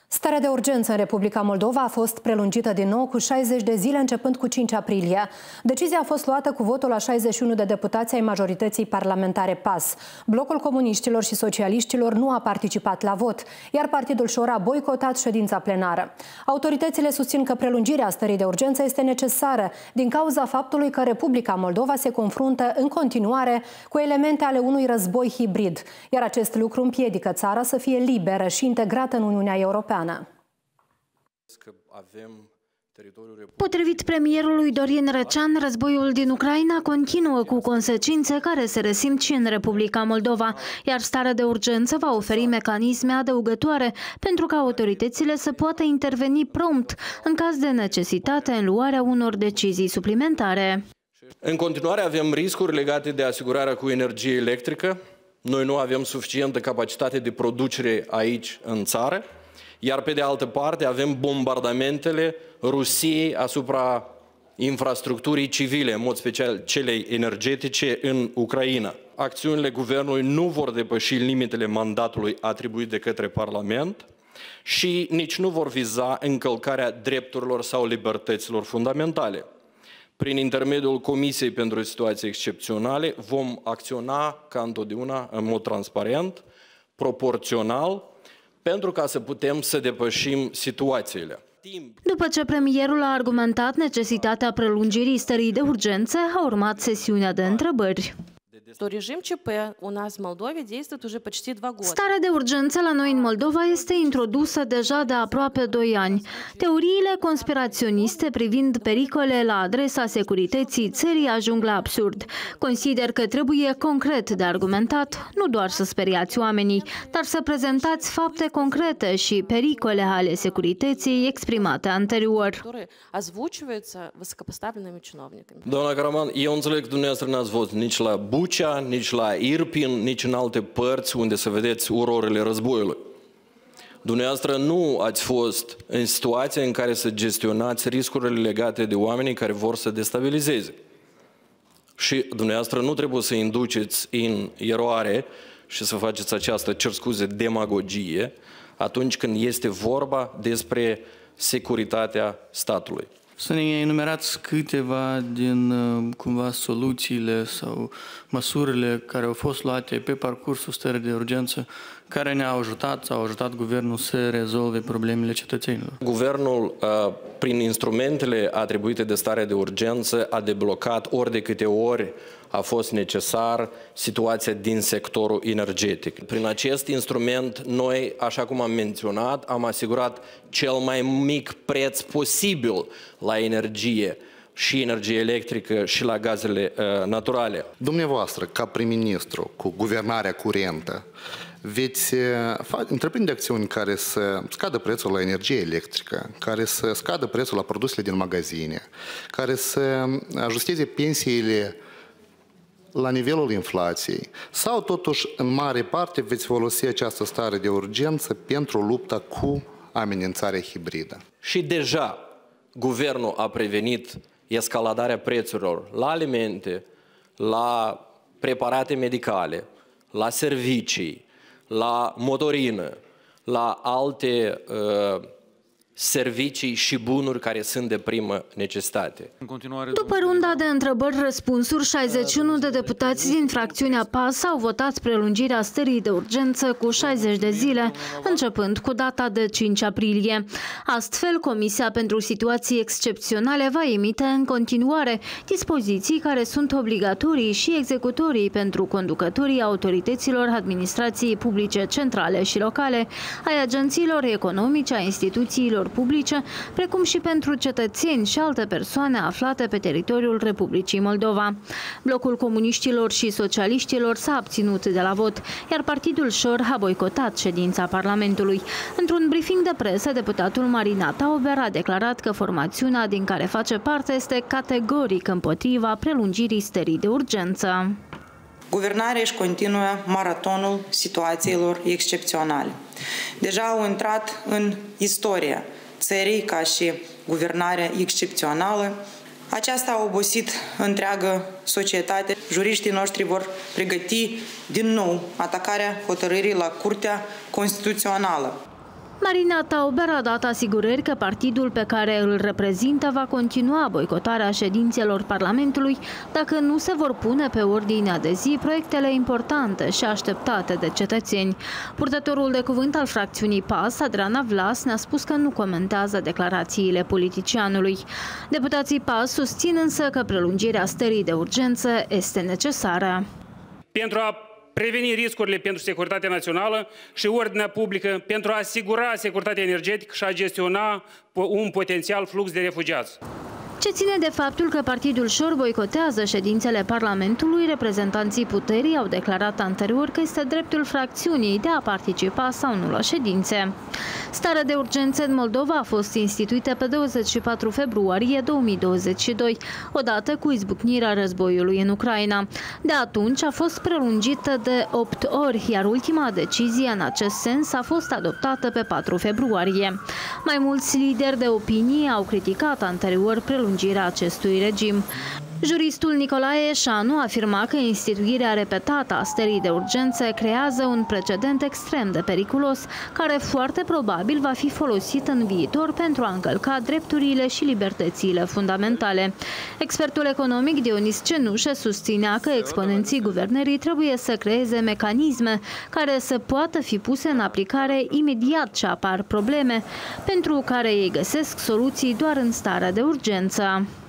Starea de urgență în Republica Moldova a fost prelungită din nou cu 60 de zile, începând cu 5 aprilie. Decizia a fost luată cu votul a 61 de deputați ai majorității parlamentare PAS. Blocul comuniștilor și socialiștilor nu a participat la vot, iar Partidul Șor a boicotat ședința plenară. Autoritățile susțin că prelungirea stării de urgență este necesară din cauza faptului că Republica Moldova se confruntă în continuare cu elemente ale unui război hibrid, iar acest lucru împiedică țara să fie liberă și integrată în Uniunea Europeană. Potrivit premierului Dorin Răcean, războiul din Ucraina continuă cu consecințe care se resimt și în Republica Moldova, iar starea de urgență va oferi mecanisme adăugătoare pentru ca autoritățile să poată interveni prompt în caz de necesitate în luarea unor decizii suplimentare. În continuare avem riscuri legate de asigurarea cu energie electrică. Noi nu avem suficientă capacitate de producere aici în țară. Iar pe de altă parte avem bombardamentele Rusiei asupra infrastructurii civile, în mod special celei energetice în Ucraina. Acțiunile guvernului nu vor depăși limitele mandatului atribuit de către Parlament și nici nu vor viza încălcarea drepturilor sau libertăților fundamentale. Prin intermediul Comisiei pentru Situații Excepționale vom acționa ca întotdeauna în mod transparent, proporțional, pentru ca să putem să depășim situațiile. După ce premierul a argumentat necesitatea prelungirii stării de urgență, a urmat sesiunea de întrebări. Starea de urgență la noi în Moldova este introdusă deja de aproape 2 ani. Teoriile conspiraționiste privind pericole la adresa securității țării ajung la absurd. Consider că trebuie concret de argumentat, nu doar să speriați oamenii, dar să prezentați fapte concrete și pericole ale securității exprimate anterior. Doamna Caraman, eu înțeleg că dumneavoastră n-ați fost nici la Bucea, nici la Irpin, nici în alte părți unde să vedeți ororile războiului. Dumneavoastră nu ați fost în situația în care să gestionați riscurile legate de oamenii care vor să destabilizeze. Și dumneavoastră nu trebuie să induceți în eroare și să faceți această, cer scuze, demagogie atunci când este vorba despre securitatea statului. Să ne enumerați câteva din cumva soluțiile sau măsurile care au fost luate pe parcursul stării de urgență care ne-au ajutat sau au ajutat guvernul să rezolve problemele cetățenilor. Guvernul, prin instrumentele atribuite de stare de urgență, a deblocat ori de câte ori a fost necesar situația din sectorul energetic. Prin acest instrument, noi, așa cum am menționat, am asigurat cel mai mic preț posibil la energie și energie electrică și la gazele naturale. Dumneavoastră, ca prim-ministru, cu guvernarea curentă, veți întreprinde acțiuni care să scadă prețul la energie electrică, care să scadă prețul la produsele din magazine, care să ajusteze pensiile la nivelul inflației, sau totuși în mare parte veți folosi această stare de urgență pentru lupta cu amenințarea hibridă? Și deja guvernul a prevenit escaladarea prețurilor la alimente, la preparate medicale, la servicii, la motorină, la alte servicii și bunuri care sunt de primă necesitate. După runda de întrebări-răspunsuri, 61 de deputați din fracțiunea PAS au votat prelungirea stării de urgență cu 60 de zile, începând cu data de 5 aprilie. Astfel, Comisia pentru Situații Excepționale va emite în continuare dispoziții care sunt obligatorii și executorii pentru conducătorii autorităților administrației publice centrale și locale, ai agențiilor economice, a instituțiilor publice, precum și pentru cetățeni și alte persoane aflate pe teritoriul Republicii Moldova. Blocul comuniștilor și socialiștilor s-a abținut de la vot, iar Partidul Șor a boicotat ședința Parlamentului. Într-un briefing de presă, deputatul Marina Tauber a declarat că formațiunea din care face parte este categoric împotriva prelungirii stării de urgență. Guvernarea își continuă maratonul situațiilor excepționale. Deja au intrat în istoria țării ca și guvernarea excepțională. Aceasta a obosit întreagă societate. Juriștii noștri vor pregăti din nou atacarea hotărârii la Curtea Constituțională. Marina Tauber a dat asigurări că partidul pe care îl reprezintă va continua boicotarea ședințelor Parlamentului dacă nu se vor pune pe ordinea de zi proiectele importante și așteptate de cetățeni. Purtătorul de cuvânt al fracțiunii PAS, Adriana Vlas, ne-a spus că nu comentează declarațiile politicianului. Deputații PAS susțin însă că prelungirea stării de urgență este necesară. Pentru a preveni riscurile pentru securitatea națională și ordinea publică, pentru a asigura securitatea energetică și a gestiona un potențial flux de refugiați. Ce ține de faptul că Partidul Șor boicotează ședințele Parlamentului, reprezentanții puterii au declarat anterior că este dreptul fracțiunii de a participa sau nu la ședințe. Starea de urgență în Moldova a fost instituită pe 24 februarie 2022, odată cu izbucnirea războiului în Ucraina. De atunci a fost prelungită de 8 ori, iar ultima decizie în acest sens a fost adoptată pe 4 februarie. Mai mulți lideri de opinie au criticat anterior prelungirea acestui regim. Juristul Nicolae Eșanu afirma că instituirea repetată a stării de urgență creează un precedent extrem de periculos, care foarte probabil va fi folosit în viitor pentru a încălca drepturile și libertățile fundamentale. Expertul economic Dionis Cenușe susținea că exponenții guvernării trebuie să creeze mecanisme care să poată fi puse în aplicare imediat ce apar probleme, pentru care ei găsesc soluții doar în starea de urgență.